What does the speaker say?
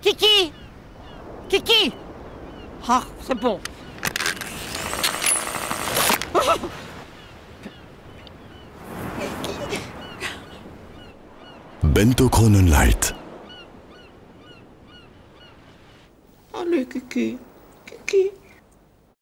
Kiki! Kiki! Ah, c'est bon. Bento Kronenlight. Allez, Kiki. Kiki.